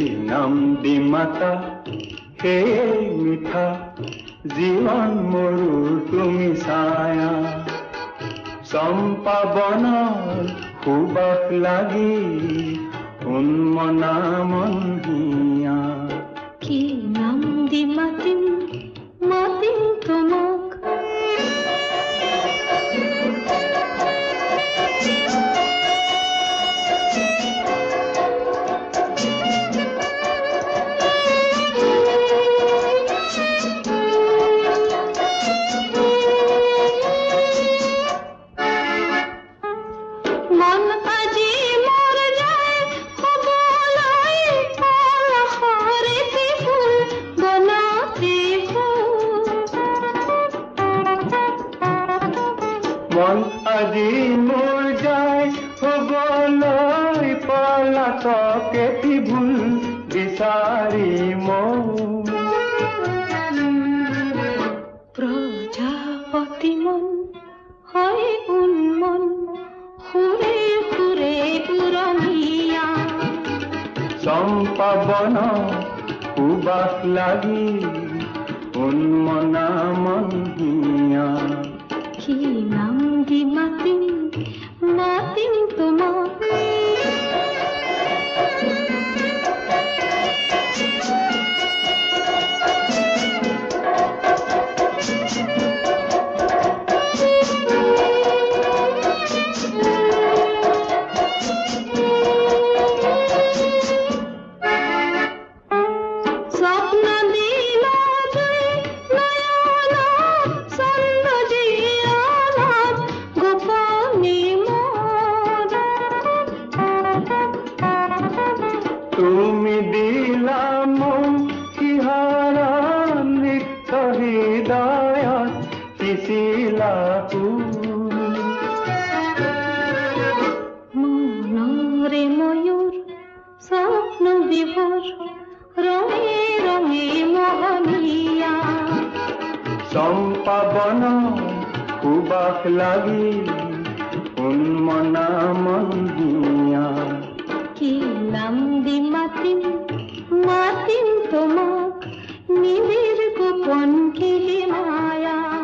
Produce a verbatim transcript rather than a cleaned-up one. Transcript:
নাম দি মাতা সেই মিঠা জীবন মরু তুমি ছায়া চম্পা বনৰ সুবাস লাগি উন্মনা মন হিয়া কি নাম দি মাতিম মাতিম তোমাক মন আজি মোৰ যায় হবলৈ পলাতকে ভুল বিচাৰি মোৰ প্ৰজাপতি মন হয় উন্মন সুৰে সুৰে পুৰণীয়া চম্পা বন সুবাস লাগি উন্মনা মন হিয়া কি নাম দি মাতিম মাতিম তোমাক তুমি দিলা মন সিহাৰা নিত্য হৃদয়ত সিঁচিলা মনৰে ময়ূৰ স্বপ্ন বিভোৰ ৰঙে ৰঙে মোহনীয়া চম্পা বন সুবাস লাগি উন্মনা মন হিয়া কি নাম দি মাতিম মাতিম তোমাক নিবিড় গোপন কি মায়া